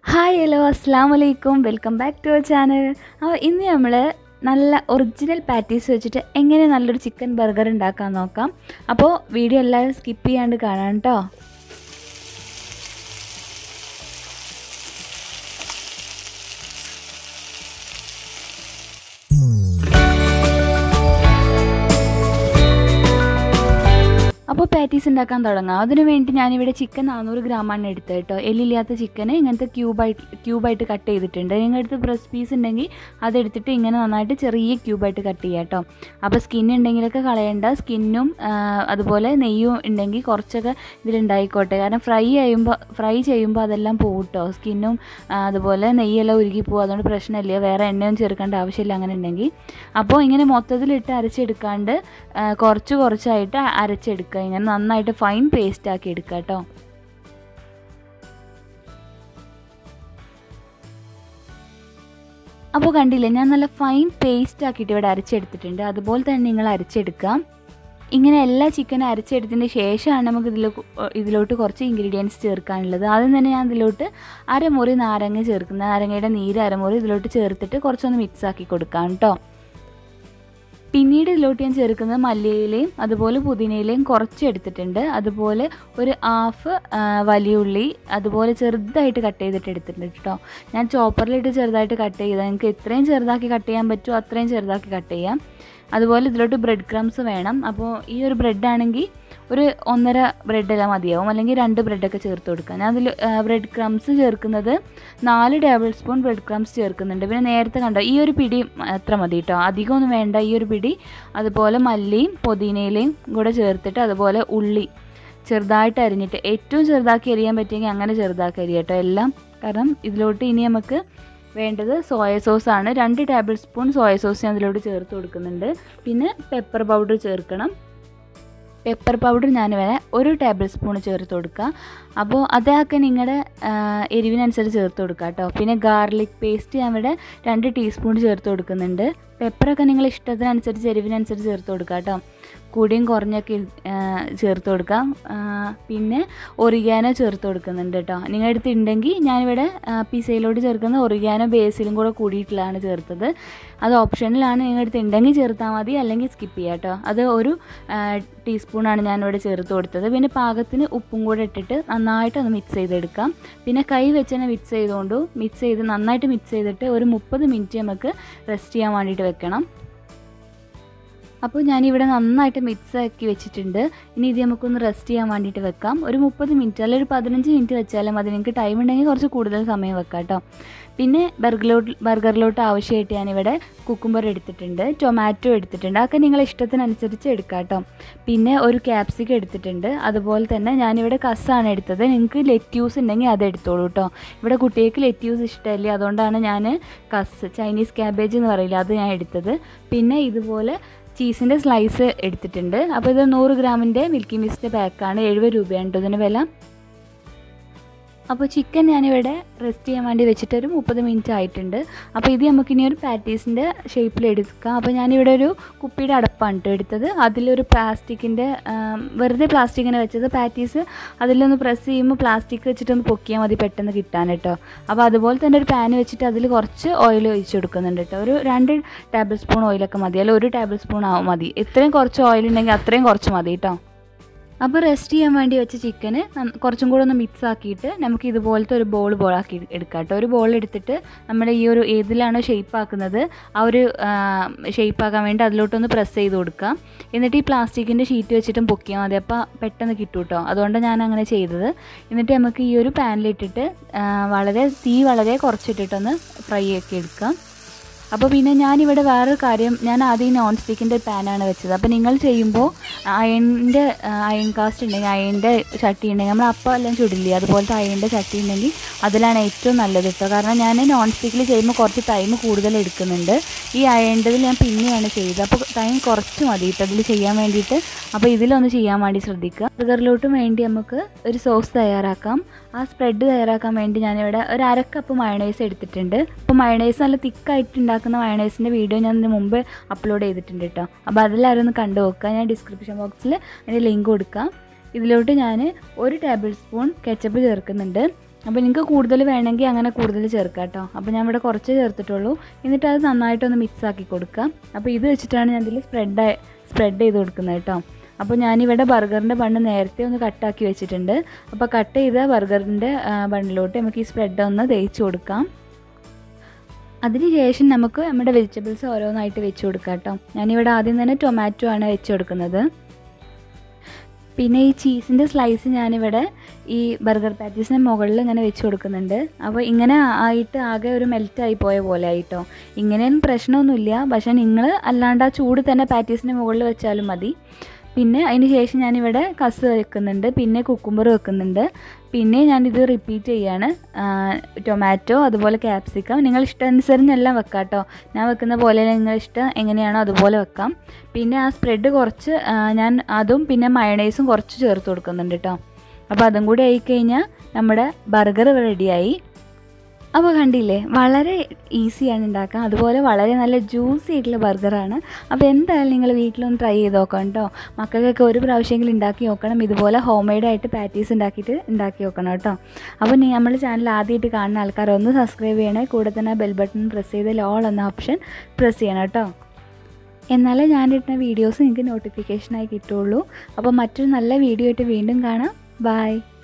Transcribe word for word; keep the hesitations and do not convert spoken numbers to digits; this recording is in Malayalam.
ഹായ് ഹലോ അസ്സാം വലൈക്കും welcome back to our channel. അപ്പോൾ ഇന്ന് നമ്മൾ നല്ല ഒറിജിനൽ പാറ്റീസ് വെച്ചിട്ട് എങ്ങനെ നല്ലൊരു ചിക്കൻ ബർഗർ ഉണ്ടാക്കാൻ നോക്കാം. അപ്പോൾ വീഡിയോ എല്ലാവരും സ്കിപ്പ് ചെയ്യാണ്ട് കാണാം കേട്ടോ. അപ്പോൾ പാറ്റീസ് ഉണ്ടാക്കാൻ തുടങ്ങാം. അതിനു വേണ്ടി ഞാനിവിടെ ചിക്കൻ നാനൂറ് ഗ്രാമാണ് എടുത്തത് കേട്ടോ. എല്ലില്ലാത്ത ചിക്കന് ഇങ്ങനത്തെ ക്യൂബായിട്ട് ക്യൂബായിട്ട് കട്ട് ചെയ്തിട്ടുണ്ട്. നിങ്ങളുടെ അടുത്ത് ബ്രസ്റ്റ് പീസ് ഉണ്ടെങ്കിൽ അതെടുത്തിട്ട് ഇങ്ങനെ നന്നായിട്ട് ചെറിയ ക്യൂബായിട്ട് കട്ട് ചെയ്യുക കേട്ടോ. അപ്പോൾ സ്കിൻ ഉണ്ടെങ്കിലൊക്കെ കളയേണ്ട. സ്കിന്നും അതുപോലെ നെയ്യും ഉണ്ടെങ്കിൽ കുറച്ചൊക്കെ ഇതിലുണ്ടായിക്കോട്ടെ. കാരണം ഫ്രൈ ചെയ്യുമ്പോൾ ഫ്രൈ ചെയ്യുമ്പോൾ അതെല്ലാം പോകും കേട്ടോ. സ്കിന്നും അതുപോലെ നെയ്യെല്ലാം ഉരുകി പോകും. അതുകൊണ്ട് പ്രശ്നമില്ല. വേറെ എണ്ണയൊന്നും ചേർക്കേണ്ട ആവശ്യമില്ല അങ്ങനെ ഉണ്ടെങ്കിൽ. അപ്പോൾ ഇങ്ങനെ മൊത്തത്തിലിട്ട് അരച്ചെടുക്കാണ്ട് കുറച്ച് കുറച്ചായിട്ട് അരച്ചെടുക്കുക. ഇങ്ങനെ നന്നായിട്ട് ഫൈൻ പേസ്റ്റ് ആക്കി എടുക്കുക കേട്ടോ. അപ്പോൾ കണ്ടില്ലേ, ഞാൻ നല്ല ഫൈൻ പേസ്റ്റ് ആക്കിയിട്ട് ഇവിടെ അരച്ചെടുത്തിട്ടുണ്ട്. അതുപോലെ തന്നെ നിങ്ങൾ അരച്ചെടുക്കാം. ഇങ്ങനെ എല്ലാ ചിക്കനും അരച്ചെടുത്തതിന് ശേഷമാണ് നമുക്ക് ഇതിൽ ഇതിലോട്ട് കുറച്ച് ഇൻഗ്രീഡിയൻസ് ചേർക്കാനുള്ളത്. ആദ്യം തന്നെ ഞാൻ ഇതിലോട്ട് അരമുറി നാരങ്ങ ചേർക്കുന്നത്. നാരങ്ങയുടെ നീര് അരമുറി ഇതിലോട്ട് ചേർത്തിട്ട് കുറച്ചൊന്ന് മിക്സ് ആക്കി കൊടുക്കാം കേട്ടോ. പിന്നീട് ഇതിലോട്ട് ഞാൻ ചേർക്കുന്നത് മല്ലിയിലയും അതുപോലെ പുതിനയിലയും കുറച്ച് എടുത്തിട്ടുണ്ട്. അതുപോലെ ഒരു ഹാഫ് വലിയ ഉള്ളി അതുപോലെ ചെറുതായിട്ട് കട്ട് ചെയ്തിട്ട് എടുത്തിട്ടുണ്ട് കേട്ടോ. ഞാൻ ചോപ്പറിലിട്ട് ചെറുതായിട്ട് കട്ട് ചെയ്താൽ നിങ്ങൾക്ക് എത്രയും ചെറുതാക്കി കട്ട് ചെയ്യാൻ പറ്റുമോ അത്രയും ചെറുതാക്കി കട്ട് ചെയ്യാം. അതുപോലെ ഇതിലോട്ട് ബ്രെഡ് ക്രംസ് വേണം. അപ്പോൾ ഈ ഒരു ബ്രെഡ് ആണെങ്കിൽ ഒരു ഒന്നര ബ്രെഡെല്ലാം മതിയാവും, അല്ലെങ്കിൽ രണ്ട് ബ്രെഡൊക്കെ ചേർത്ത് കൊടുക്കാം. ഞാൻ അതിൽ ബ്രെഡ് ക്രംസ് ചേർക്കുന്നത് നാല് ടേബിൾ സ്പൂൺ ബ്രെഡ് ക്രംസ് ചേർക്കുന്നുണ്ട്. പിന്നെ നേരത്തെ കണ്ടോ ഈ ഒരു പിടി എത്ര മതി കേട്ടോ, അധികമൊന്നും വേണ്ട. ഈ ഒരു പിടി അതുപോലെ മല്ലിയും പുതിനയിലയും കൂടെ ചേർത്തിട്ട് അതുപോലെ ഉള്ളി ചെറുതായിട്ട് അരിഞ്ഞിട്ട്, ഏറ്റവും ചെറുതാക്കി അരിയാൻ പറ്റുമെങ്കിൽ അങ്ങനെ ചെറുതാക്കി അരിയാം കേട്ടോ എല്ലാം. കാരണം ഇതിലോട്ട് ഇനി നമുക്ക് വേണ്ടത് സോയ സോസാണ്. രണ്ട് ടേബിൾ സ്പൂൺ സോയ സോസ് ഞാൻ അതിലോട്ട് ചേർത്ത് കൊടുക്കുന്നുണ്ട്. പിന്നെ പെപ്പർ പൗഡർ ചേർക്കണം. പെപ്പർ പൗഡർ ഞാൻ വരെ ഒരു ടേബിൾ സ്പൂൺ ചേർത്ത് കൊടുക്കുക. അപ്പോൾ അതൊക്കെ നിങ്ങളുടെ എരിവിനനുസരിച്ച് ചേർത്ത് കൊടുക്കുക കേട്ടോ. പിന്നെ ഗാർലിക് പേസ്റ്റ് ഞാൻ ഇവിടെ രണ്ട് ടീസ്പൂൺ ചേർത്ത് കൊടുക്കുന്നുണ്ട്. പെപ്പറൊക്കെ നിങ്ങൾ ഇഷ്ടത്തിനനുസരിച്ച് എരിവിനനുസരിച്ച് ചേർത്ത് കൊടുക്കുക കേട്ടോ. കൂടിയും കുറഞ്ഞൊക്കെ ചേർത്ത് കൊടുക്കാം. പിന്നെ ഒറിഗാനോ ചേർത്ത് കൊടുക്കുന്നുണ്ട് കേട്ടോ. നിങ്ങളുടെ അടുത്ത് ഉണ്ടെങ്കിൽ ഞാനിവിടെ പിസയിലോട്ട് ചേർക്കുന്ന ഒറിഗാനോ ബേസിലും കൂടെ കൂടിയിട്ടുള്ളതാണ് ചേർത്തത്. അത് ഓപ്ഷനിലാണ്. നിങ്ങളുടെ അടുത്ത് ഉണ്ടെങ്കിൽ ചേർത്താൽ മതി, അല്ലെങ്കിൽ സ്കിപ്പ് ചെയ്യാം കേട്ടോ. അത് ഒരു ടീസ്പൂണാണ് ഞാനിവിടെ ചേർത്ത് കൊടുത്തത്. പിന്നെ പാകത്തിന് ഉപ്പും കൂടെ ഇട്ടിട്ട് നന്നായിട്ട് ഒന്ന് മിക്സ് ചെയ്തെടുക്കാം. പിന്നെ കൈ വെച്ച് തന്നെ മിക്സ് ചെയ്തുകൊണ്ട് മിക്സ് ചെയ്ത് നന്നായിട്ട് മിക്സ് ചെയ്തിട്ട് ഒരു മുപ്പത് മിനിറ്റ് നമുക്ക് റെസ്റ്റ് ചെയ്യാൻ വേണ്ടിയിട്ട് വെക്കണം. അപ്പോൾ ഞാനിവിടെ നന്നായിട്ട് മിക്സ് ആക്കി വെച്ചിട്ടുണ്ട്. ഇനി ഇത് നമുക്കൊന്ന് റെസ്റ്റ് ചെയ്യാൻ വേണ്ടിയിട്ട് വെക്കാം. ഒരു മുപ്പത് മിനിറ്റ് അല്ലെങ്കിൽ ഒരു പതിനഞ്ച് മിനിറ്റ് വെച്ചാലും മതി. നിങ്ങൾക്ക് ടൈം ഉണ്ടെങ്കിൽ കുറച്ച് കൂടുതൽ സമയം വെക്കാം കേട്ടോ. പിന്നെ ബർഗറിലോട്ട് ബർഗറിലോട്ട് ആവശ്യമായിട്ട് ഞാനിവിടെ കുക്കുംബർ എടുത്തിട്ടുണ്ട്, ടൊമാറ്റോ എടുത്തിട്ടുണ്ട്. അതൊക്കെ നിങ്ങളെ ഇഷ്ടത്തിനനുസരിച്ച് എടുക്കാം കേട്ടോ. പിന്നെ ഒരു ക്യാപ്സിക്കം എടുത്തിട്ടുണ്ട്. അതുപോലെ തന്നെ ഞാനിവിടെ കസ്സാണ് എടുത്തത്. നിങ്ങൾക്ക് ലെറ്റ്യൂസ് ഉണ്ടെങ്കിൽ അത് എടുത്തോളൂ കേട്ടോ. ഇവിടെ കുട്ടികൾക്ക് ലെറ്റ്യൂസ് ഇഷ്ടമല്ലേ, അതുകൊണ്ടാണ് ഞാൻ കസ് ചൈനീസ് ക്യാബേജ് എന്ന് പറയില്ല അത് ഞാൻ എടുത്തത്. പിന്നെ ഇതുപോലെ ചീസിൻ്റെ സ്ലൈസ് എടുത്തിട്ടുണ്ട്. അപ്പോൾ ഇത് നൂറ് ഗ്രാമിൻ്റെ മിൽക്കി മിസ്റ്റ് പാക്കാണ്. എഴുപത് രൂപയാണ് കേട്ടോ ഇതിന് വില. അപ്പോൾ ചിക്കൻ ഞാനിവിടെ റെസ്റ്റ് ചെയ്യാൻ വേണ്ടി വെച്ചിട്ട് ഒരു മുപ്പത് മിനിറ്റ് ആയിട്ടുണ്ട്. അപ്പോൾ ഇത് നമുക്കിനി ഒരു പാറ്റീസിൻ്റെ ഷേപ്പിൽ എടുക്കാം. അപ്പോൾ ഞാനിവിടെ ഒരു കുപ്പിയുടെ അടപ്പാണ് കേട്ടോ എടുത്തത്. അതിലൊരു പ്ലാസ്റ്റിക്കിൻ്റെ വെറുതെ പ്ലാസ്റ്റിക്കിനെ വെച്ചത്. പാറ്റീസ് അതിലൊന്ന് പ്രസ് ചെയ്യുമ്പോൾ പ്ലാസ്റ്റിക് വെച്ചിട്ടൊന്ന് പൊക്കിയാൽ മതി പെട്ടെന്ന് കിട്ടാൻ കേട്ടോ. അപ്പോൾ അതുപോലെ തന്നെ ഒരു പാൻ വെച്ചിട്ട് അതിൽ കുറച്ച് ഓയിൽ ഒഴിച്ച് കൊടുക്കുന്നുണ്ട് കേട്ടോ. ഒരു രണ്ട് ടേബിൾ സ്പൂൺ ഓയിലൊക്കെ മതി, അല്ലെങ്കിൽ ഒരു ടേബിൾ സ്പൂൺ ആവും മതി. എത്രയും കുറച്ച് ഓയിൽ ഉണ്ടെങ്കിൽ അത്രയും കുറച്ച് മതി കേട്ടോ. അപ്പോൾ റെസ്റ്റ് ചെയ്യാൻ വേണ്ടി വെച്ച ചിക്കന് കുറച്ചും കൂടെ ഒന്ന് മിക്സ് ആക്കിയിട്ട് നമുക്ക് ഇതുപോലത്തെ ഒരു ബോൾ ബോളാക്കി എടുക്കാം കേട്ടോ. ഒരു ബോൾ എടുത്തിട്ട് നമ്മുടെ ഈ ഒരു ഏതിലാണോ ഷേപ്പ് ആക്കുന്നത് ആ ഒരു ഷേപ്പ് ആക്കാൻ വേണ്ടി അതിലോട്ടൊന്ന് പ്രസ് ചെയ്ത് കൊടുക്കാം. എന്നിട്ട് ഈ പ്ലാസ്റ്റിക്കിൻ്റെ ഷീറ്റ് വെച്ചിട്ടും പൊക്കിയാൽ മതി. അപ്പോൾ പെട്ടെന്ന് കിട്ടും കേട്ടോ. അതുകൊണ്ട് ഞാൻ അങ്ങനെ ചെയ്തത്. എന്നിട്ട് നമുക്ക് ഈ ഒരു പാനിലിട്ടിട്ട് വളരെ തീ വളരെ കുറച്ചിട്ടിട്ടൊന്ന് ഫ്രൈ ആക്കി എടുക്കാം. അപ്പോൾ പിന്നെ ഞാനിവിടെ വേറൊരു കാര്യം, ഞാൻ ആദ്യം നോൺ സ്റ്റിക്കിൻ്റെ പാനാണ് വെച്ചത്. അപ്പോൾ നിങ്ങൾ ചെയ്യുമ്പോൾ അയണിൻ്റെ അയൺ കാസ്റ്റ് ഉണ്ടെങ്കിൽ അയണിൻ്റെ ചട്ടി ഉണ്ടെങ്കിൽ നമ്മൾ അപ്പം എല്ലാം ചുടില്ലേ, അതുപോലത്തെ അയണിൻ്റെ ചട്ടി ഉണ്ടെങ്കിൽ അതിലാണ് ഏറ്റവും നല്ലത് കേട്ടോ. കാരണം ഞാൻ നോൺ സ്റ്റിക്കിൽ ചെയ്യുമ്പോൾ കുറച്ച് ടൈം കൂടുതൽ എടുക്കുന്നുണ്ട്. ഈ അയണിൻ്റെതിൽ ഞാൻ പിന്നെയാണ് ചെയ്തത്. അപ്പോൾ ടൈം കുറച്ച് മതി കേട്ടോ ഇതിൽ ചെയ്യാൻ വേണ്ടിയിട്ട്. അപ്പോൾ ഇതിലൊന്ന് ചെയ്യാൻ വേണ്ടി ശ്രദ്ധിക്കുക. ബർഗറിലോട്ടും വേണ്ടി നമുക്ക് ഒരു സോസ് തയ്യാറാക്കാം. ആ സ്പ്രെഡ് തയ്യാറാക്കാൻ വേണ്ടി ഞാനിവിടെ ഒരു അര കപ്പ് മയണൈസ് എടുത്തിട്ടുണ്ട്. അപ്പോൾ മയണൈസ് നല്ല തിക്കായിട്ട് ഉണ്ടാക്കുന്ന മയണൈസിൻ്റെ വീഡിയോ ഞാൻ ഇതിന് മുമ്പ് അപ്ലോഡ് ചെയ്തിട്ടുണ്ട് കേട്ടോ. അപ്പോൾ അതെല്ലാവരും ഒന്ന് കണ്ടു നോക്കുക. ഞാൻ ഡിസ്ക്രിപ്ഷൻ ബോക്സിൽ അതിൻ്റെ ലിങ്ക് കൊടുക്കാം. ഇതിലോട്ട് ഞാൻ ഒരു ടേബിൾ സ്പൂൺ കെച്ചപ്പ് ചേർക്കുന്നുണ്ട്. അപ്പോൾ നിങ്ങൾക്ക് കൂടുതൽ വേണമെങ്കിൽ അങ്ങനെ കൂടുതൽ ചേർക്കാം കേട്ടോ. അപ്പോൾ ഞാൻ ഇവിടെ കുറച്ച് ചേർത്തിട്ടുള്ളൂ. എന്നിട്ട് അത് നന്നായിട്ടൊന്ന് മിക്സ് ആക്കി കൊടുക്കാം. അപ്പോൾ ഇത് വെച്ചിട്ടാണ് ഞാൻ ഇതിൽ സ്പ്രെഡ് സ്പ്രെഡ് ചെയ്ത് കൊടുക്കുന്നത് കേട്ടോ. അപ്പോൾ ഞാനിവിടെ ബർഗറിൻ്റെ ബണ്ണ് നേരത്തെ ഒന്ന് കട്ടാക്കി വെച്ചിട്ടുണ്ട്. അപ്പോൾ കട്ട് ചെയ്ത ബർഗറിൻ്റെ ബണ്ണിലോട്ട് നമുക്ക് ഈ സ്പ്രെഡ് ഒന്ന് തേച്ച് കൊടുക്കാം. അതിനുശേഷം നമുക്ക് നമ്മുടെ വെജിറ്റബിൾസ് ഓരോന്നായിട്ട് വെച്ച് കൊടുക്കാം കേട്ടോ. ഞാനിവിടെ ആദ്യം തന്നെ ടൊമാറ്റോ ആണ് വെച്ച് കൊടുക്കുന്നത്. പിന്നെ ഈ ചീസിൻ്റെ സ്ലൈസ് ഞാനിവിടെ ഈ ബർഗർ പാറ്റീസിന് മുകളിൽ ഇങ്ങനെ വെച്ച് കൊടുക്കുന്നുണ്ട്. അപ്പോൾ ഇങ്ങനെ ആയിട്ട് ആകെ ഒരു മെൽറ്റായി പോയ പോലെ ആയിട്ടോ. ഇങ്ങനെയും പ്രശ്നമൊന്നുമില്ല, പക്ഷേ നിങ്ങൾ അല്ലാണ്ട് ആ ചൂട് തന്നെ പാറ്റീസിന് മുകളിൽ വെച്ചാലും മതി. പിന്നെ അതിന് ശേഷം ഞാനിവിടെ കസ് വെക്കുന്നുണ്ട്, പിന്നെ കുക്കുംബർ വെക്കുന്നുണ്ട്, പിന്നെ ഞാനിത് റിപ്പീറ്റ് ചെയ്യാണ്. ടൊമാറ്റോ അതുപോലെ ക്യാപ്സിക്കം നിങ്ങൾ ഇഷ്ടാനുസരിച്ചെല്ലാം വെക്കാം കേട്ടോ. ഞാൻ വെക്കുന്ന പോലെ നിങ്ങൾ ഇഷ്ടം എങ്ങനെയാണോ അതുപോലെ വെക്കാം. പിന്നെ ആ സ്പ്രെഡ് കുറച്ച് ഞാൻ അതും പിന്നെ മയണൈസും കുറച്ച് ചേർത്ത് കൊടുക്കുന്നുണ്ട് കേട്ടോ. അപ്പോൾ അതും കൂടി ആയിക്കഴിഞ്ഞാൽ നമ്മുടെ ബർഗർ റെഡിയായി. അപ്പോൾ കണ്ടില്ലേ, വളരെ ഈസിയാണ് ഉണ്ടാക്കാൻ, അതുപോലെ വളരെ നല്ല ജ്യൂസി ആയിട്ടുള്ള ബർഗറാണ്. അപ്പോൾ എന്തായാലും നിങ്ങൾ വീട്ടിലൊന്ന് ട്രൈ ചെയ്ത് നോക്കണം കേട്ടോ. മക്കൾക്കൊക്കെ ഒരു പ്രാവശ്യമെങ്കിലും ഉണ്ടാക്കി നോക്കണം. ഇതുപോലെ ഹോം മെയ്ഡായിട്ട് പാറ്റീസ് ഉണ്ടാക്കിയിട്ട് ഉണ്ടാക്കി നോക്കണം കേട്ടോ. അപ്പോൾ നീ നമ്മുടെ ചാനൽ ആദ്യമായിട്ട് കാണുന്ന ആൾക്കാർ ഒന്ന് സബ്സ്ക്രൈബ് ചെയ്യണേ. കൂടെ തന്നെ ബെൽ ബട്ടൺ പ്രസ് ചെയ്ത് ഓൾ എന്ന ഓപ്ഷൻ പ്രസ് ചെയ്യണം കേട്ടോ. എന്നാലേ ഞാനിടുന്ന വീഡിയോസ് നിങ്ങൾക്ക് നോട്ടിഫിക്കേഷനായി കിട്ടുള്ളൂ. അപ്പോൾ മറ്റൊരു നല്ല വീഡിയോ ആയിട്ട് വീണ്ടും കാണാം. ബൈ.